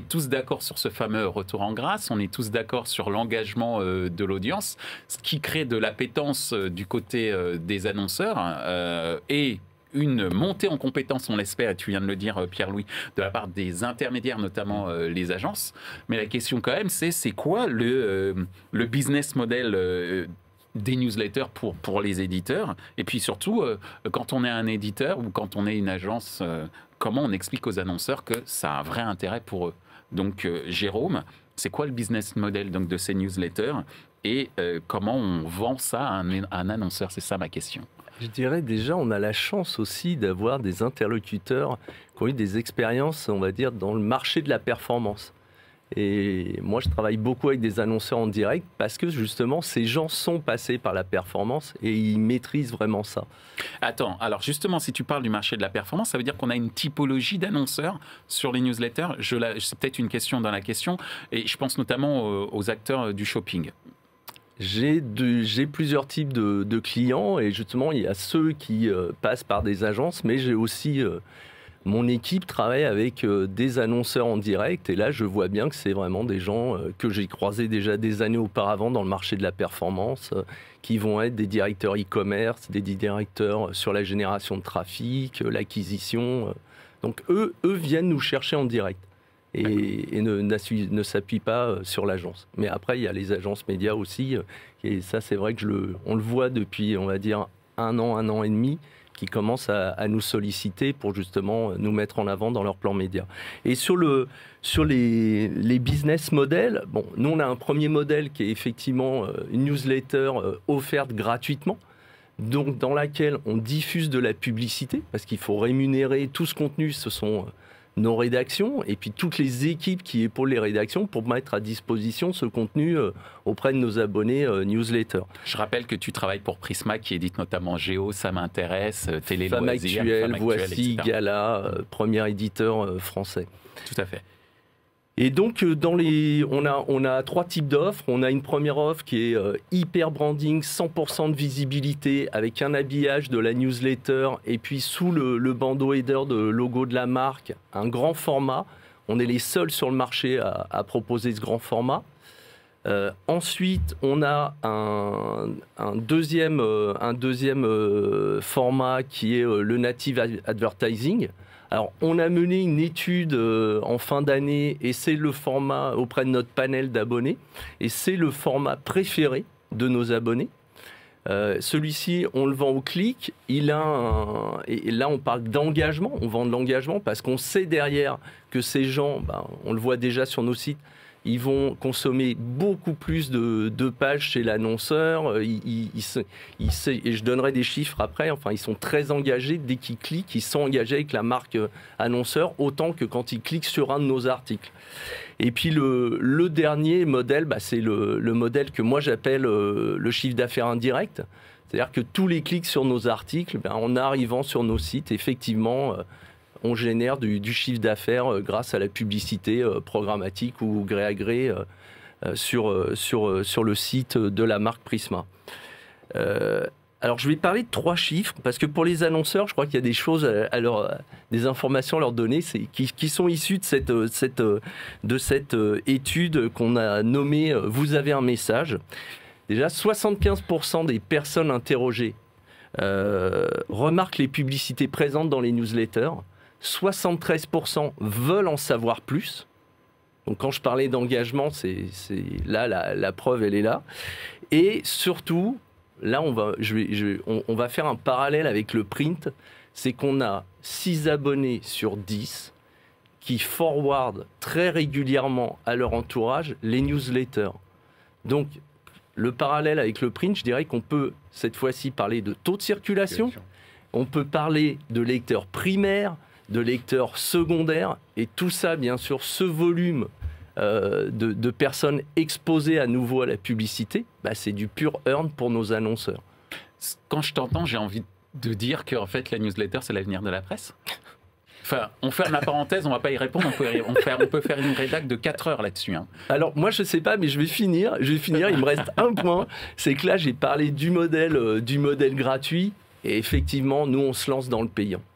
est tous d'accord sur ce fameux retour en grâce, on est tous d'accord sur l'engagement de l'audience, ce qui crée de l'appétence du côté des annonceurs et une montée en compétence, on l'espère, et tu viens de le dire, Pierre-Louis, de la part des intermédiaires, notamment les agences. Mais la question quand même, c'est quoi le business model des newsletters pour les éditeurs? Et puis surtout, quand on est un éditeur ou quand on est une agence, comment on explique aux annonceurs que ça a un vrai intérêt pour eux? Donc, Jérôme, c'est quoi le business model donc, de ces newsletters et comment on vend ça à un annonceur? C'est ça ma question. Je dirais déjà, on a la chance aussi d'avoir des interlocuteurs qui ont eu des expériences, on va dire, dans le marché de la performance. Et moi, je travaille beaucoup avec des annonceurs en direct parce que justement, ces gens sont passés par la performance et ils maîtrisent vraiment ça. Attends, alors justement, si tu parles du marché de la performance, ça veut dire qu'on a une typologie d'annonceurs sur les newsletters. C'est peut-être une question dans la question, et je pense notamment aux acteurs du shopping. J'ai plusieurs types de clients et justement, il y a ceux qui passent par des agences, mais j'ai aussi... mon équipe travaille avec des annonceurs en direct et là, je vois bien que c'est vraiment des gens que j'ai croisés déjà des années auparavant dans le marché de la performance, qui vont être des directeurs e-commerce, des directeurs sur la génération de trafic, l'acquisition. Donc, eux viennent nous chercher en direct. Et ne s'appuie pas sur l'agence. Mais après, il y a les agences médias aussi. Et ça, c'est vrai que on le voit depuis, on va dire, un an et demi, qui commencent à nous solliciter pour justement nous mettre en avant dans leur plan média. Et sur les business models, bon, nous, on a un premier modèle qui est effectivement une newsletter offerte gratuitement, donc dans laquelle on diffuse de la publicité, parce qu'il faut rémunérer tout ce contenu, ce sont... nos rédactions et puis toutes les équipes qui épaulent les rédactions pour mettre à disposition ce contenu auprès de nos abonnés newsletter. Je rappelle que tu travailles pour Prisma qui édite notamment Géo, Ça m'intéresse, Télé Femme Loisirs, Actuelle, Voici, Gala, premier éditeur français. Tout à fait. Et donc, on a trois types d'offres. On a une première offre qui est hyper branding, 100% de visibilité, avec un habillage de la newsletter, et puis sous le bandeau header de logo de la marque, un grand format. On est les seuls sur le marché à proposer ce grand format. Ensuite, on a un deuxième format qui est le native advertising. Alors, on a mené une étude en fin d'année et c'est le format auprès de notre panel d'abonnés et c'est le format préféré de nos abonnés. Celui-ci, on le vend au clic. Et là, on parle d'engagement. On vend de l'engagement parce qu'on sait derrière que ces gens, on le voit déjà sur nos sites, ils vont consommer beaucoup plus de pages chez l'annonceur. Et je donnerai des chiffres après. Enfin, ils sont très engagés. Dès qu'ils cliquent, ils sont engagés avec la marque annonceur, autant que quand ils cliquent sur un de nos articles. Et puis, le dernier modèle, c'est le modèle que moi j'appelle le chiffre d'affaires indirect. C'est-à-dire que tous les clics sur nos articles, en arrivant sur nos sites, effectivement... on génère du chiffre d'affaires grâce à la publicité programmatique ou gré à gré sur le site de la marque Prisma. Alors, je vais parler de 3 chiffres, parce que pour les annonceurs, je crois qu'il y a des choses, des informations à leur donner qui sont issues de cette étude qu'on a nommée « Vous avez un message ». Déjà, 75% des personnes interrogées remarquent les publicités présentes dans les newsletters. 73% veulent en savoir plus. Donc quand je parlais d'engagement, c'est là la preuve, elle est là. Et surtout, là on va faire un parallèle avec le print, c'est qu'on a 6 abonnés sur 10 qui forwardent très régulièrement à leur entourage les newsletters. Donc le parallèle avec le print, je dirais qu'on peut cette fois-ci parler de taux de circulation, on peut parler de lecteurs primaires, de lecteurs secondaires, et tout ça, bien sûr, ce volume de personnes exposées à nouveau à la publicité, c'est du pur earn pour nos annonceurs. Quand je t'entends, j'ai envie de dire qu'en fait, la newsletter, c'est l'avenir de la presse. Enfin, on ferme la parenthèse, on ne va pas y répondre, on peut faire une rédac de 4 heures là-dessus. Hein. Alors, moi, je ne sais pas, mais je vais finir, il me reste un point, c'est que là, j'ai parlé du modèle gratuit, et effectivement, nous, on se lance dans le payant.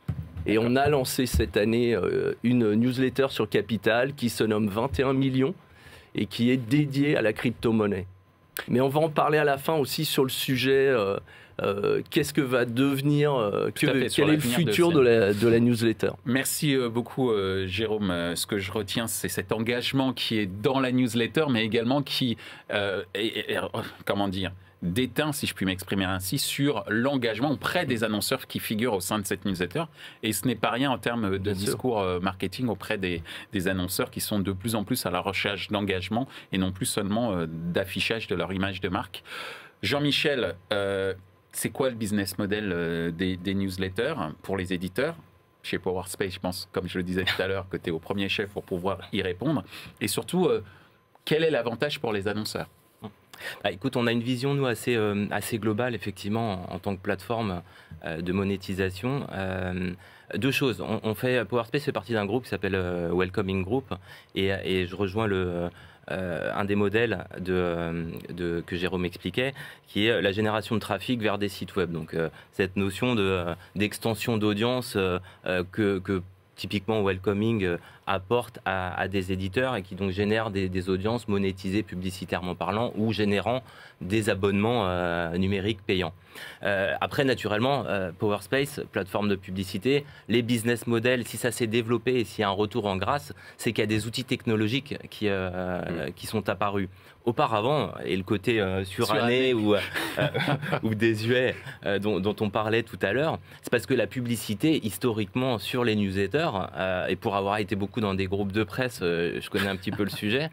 Et on a lancé cette année une newsletter sur Capital qui se nomme 21 millions et qui est dédiée à la crypto-monnaie. Mais on va en parler à la fin aussi sur le sujet, qu'est-ce que va devenir, quel est le futur de la newsletter. Merci beaucoup Jérôme. Ce que je retiens, c'est cet engagement qui est dans la newsletter, mais également qui, comment dire, déteint, si je puis m'exprimer ainsi, sur l'engagement auprès des annonceurs qui figurent au sein de cette newsletter. Et ce n'est pas rien en termes de discours marketing auprès des annonceurs qui sont de plus en plus à la recherche d'engagement et non plus seulement d'affichage de leur image de marque. Jean-Michel, c'est quoi le business model des newsletters pour les éditeurs ? Chez PowerSpace, je pense, comme je le disais tout à l'heure, que tu es au premier chef pour pouvoir y répondre. Et surtout, quel est l'avantage pour les annonceurs ? Écoute, on a une vision, nous, assez globale, effectivement, en tant que plateforme de monétisation. Deux choses. PowerSpace fait partie d'un groupe qui s'appelle Welcoming Group, et je rejoins un des modèles que Jérôme expliquait, qui est la génération de trafic vers des sites web. Donc, cette notion d'extension d'audience que typiquement Welcoming apporte à des éditeurs et qui donc génèrent des audiences monétisées publicitairement parlant ou générant des abonnements numériques payants. Après, naturellement, PowerSpace, plateforme de publicité, les business models, si ça s'est développé et s'il y a un retour en grâce, c'est qu'il y a des outils technologiques qui sont apparus. Auparavant, et le côté suranné ou désuet dont on parlait tout à l'heure, c'est parce que la publicité, historiquement, sur les newsletters, et pour avoir été beaucoup dans des groupes de presse, je connais un petit peu le sujet,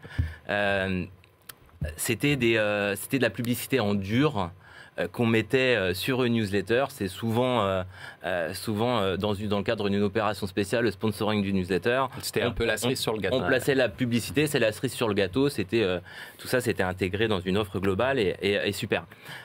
c'était de la publicité en dur qu'on mettait sur une newsletter. C'est souvent dans le cadre d'une opération spéciale, le sponsoring d'une newsletter. C'était un peu la cerise sur le gâteau. On plaçait la publicité, c'est la cerise sur le gâteau. Tout ça, c'était intégré dans une offre globale et super.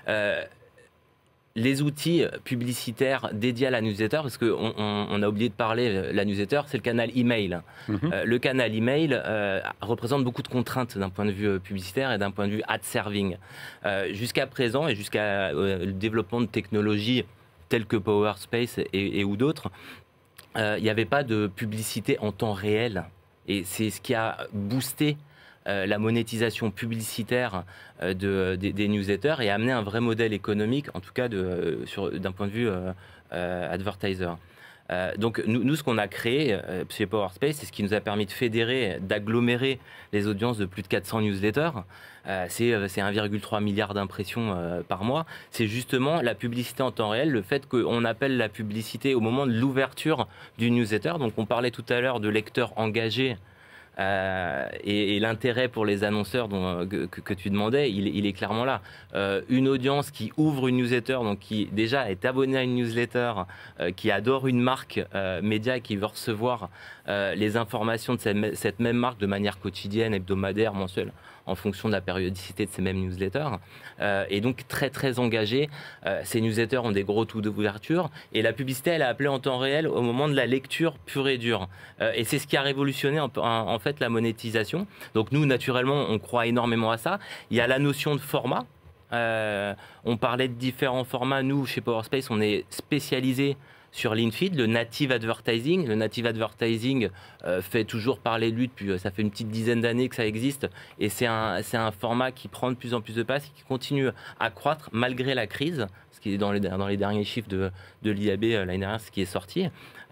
Les outils publicitaires dédiés à la newsletter, parce qu'on a oublié de parler, la newsletter, c'est le canal email. Le canal email représente beaucoup de contraintes d'un point de vue publicitaire et d'un point de vue ad serving. Jusqu'à présent et jusqu'à le développement de technologies telles que PowerSpace et ou d'autres, il n'y avait pas de publicité en temps réel. Et c'est ce qui a boosté la monétisation publicitaire des newsletters et amener un vrai modèle économique, en tout cas d'un point de vue advertiser. Donc nous, ce qu'on a créé chez PowerSpace, c'est ce qui nous a permis de fédérer, d'agglomérer les audiences de plus de 400 newsletters. C'est 1,3 milliard d'impressions par mois. C'est justement la publicité en temps réel, le fait qu'on appelle la publicité au moment de l'ouverture du newsletter. Donc on parlait tout à l'heure de lecteurs engagés. Et l'intérêt pour les annonceurs que tu demandais, il est clairement là. Une audience qui ouvre une newsletter, donc qui déjà est abonnée à une newsletter, qui adore une marque média et qui veut recevoir les informations de cette même marque de manière quotidienne, hebdomadaire, mensuelle, en fonction de la périodicité de ces mêmes newsletters. Et donc très très engagés. Ces newsletters ont des gros taux d'ouverture et la publicité, elle est appelée en temps réel au moment de la lecture pure et dure. Et c'est ce qui a révolutionné en fait la monétisation. Donc nous, naturellement, on croit énormément à ça. Il y a la notion de format. On parlait de différents formats. Nous, chez PowerSpace, on est spécialisé sur l'in-feed, le native advertising. Le native advertising fait toujours parler de lui depuis, ça fait une petite dizaine d'années que ça existe. Et c'est un format qui prend de plus en plus de place et qui continue à croître malgré la crise, ce qui est dans les derniers chiffres de l'IAB l'année dernière, ce qui est sorti.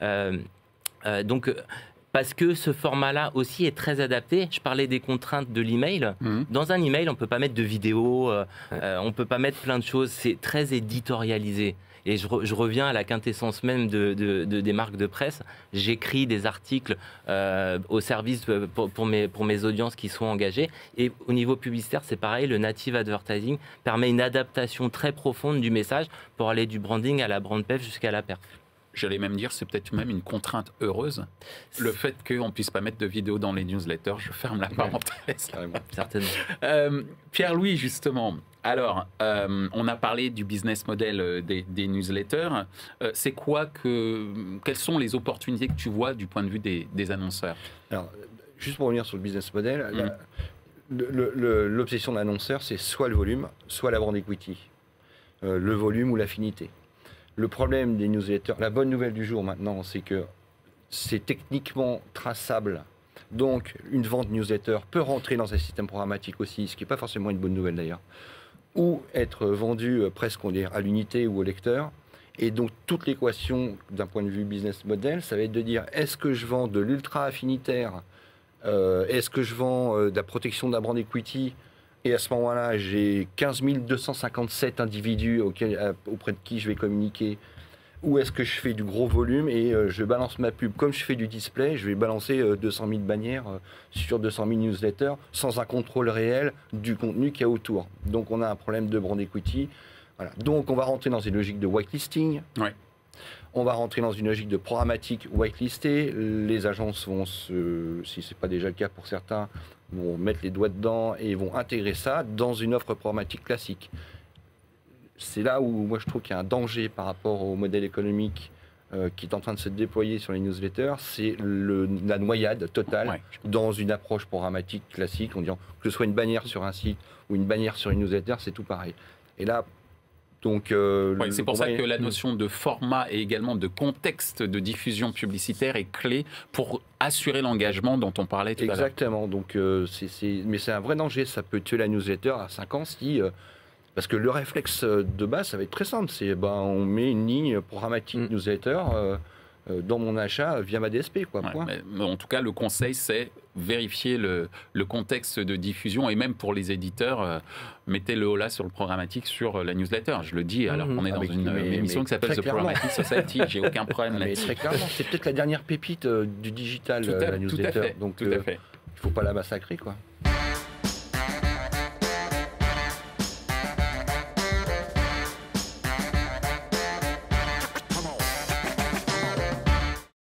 Donc, parce que ce format-là aussi est très adapté. Je parlais des contraintes de l'email. Dans un email, on ne peut pas mettre de vidéo, on ne peut pas mettre plein de choses. C'est très éditorialisé. Et je reviens à la quintessence même des marques de presse. J'écris des articles au service pour mes audiences qui sont engagées. Et au niveau publicitaire, c'est pareil. Le native advertising permet une adaptation très profonde du message pour aller du branding à la brand perf jusqu'à la perf. J'allais même dire, c'est peut-être même une contrainte heureuse, le fait qu'on ne puisse pas mettre de vidéos dans les newsletters. Je ferme la parenthèse. Certainement. Pierre-Louis, justement, alors, on a parlé du business model des newsletters. Quelles sont les opportunités que tu vois du point de vue des annonceurs? Alors, juste pour revenir sur le business model, l'obsession de l'annonceur, c'est soit le volume, soit la brand equity. Le volume ou l'affinité. Le problème des newsletters, la bonne nouvelle du jour maintenant, c'est que c'est techniquement traçable. Donc, une vente newsletter peut rentrer dans un système programmatique aussi, ce qui n'est pas forcément une bonne nouvelle d'ailleurs, ou être vendue presque à l'unité ou au lecteur. Et donc, toute l'équation d'un point de vue business model, ça va être de dire, est-ce que je vends de l'ultra affinitaire, est-ce que je vends de la protection de la brand equity, et à ce moment-là, j'ai 15 257 individus auprès de qui je vais communiquer, ou est-ce que je fais du gros volume et je balance ma pub comme je fais du display, je vais balancer 200 000 bannières sur 200 000 newsletters sans un contrôle réel du contenu qu'il y a autour. Donc on a un problème de brand equity. Voilà. Donc on va rentrer dans une logique de whitelisting. Ouais. On va rentrer dans une logique de programmatique whitelisté. Les agences vont, si ce n'est pas déjà le cas pour certains, vont mettre les doigts dedans et vont intégrer ça dans une offre programmatique classique. C'est là où moi je trouve qu'il y a un danger par rapport au modèle économique qui est en train de se déployer sur les newsletters, c'est la noyade totale dans une approche programmatique classique, en disant que ce soit une bannière sur un site ou une bannière sur une newsletter, c'est tout pareil. Et là, donc, c'est pour ça que la notion de format et également de contexte de diffusion publicitaire est clé pour assurer l'engagement dont on parlait tout à l'heure. Exactement, donc, mais c'est un vrai danger, ça peut tuer la newsletter à 5 ans si... parce que le réflexe de base, ça va être très simple. C'est on met une ligne programmatique newsletter dans mon achat via ma DSP. Quoi, point. Mais en tout cas, le conseil, c'est vérifier le contexte de diffusion. Et même pour les éditeurs, mettez le holà sur le programmatique sur la newsletter. Je le dis alors qu'on est dans une émission qui s'appelle The Programmatic Society. J'ai aucun problème là-dessus. Très clairement, c'est peut-être la dernière pépite du digital, la newsletter. Tout à fait. Donc, il ne faut pas la massacrer. Quoi.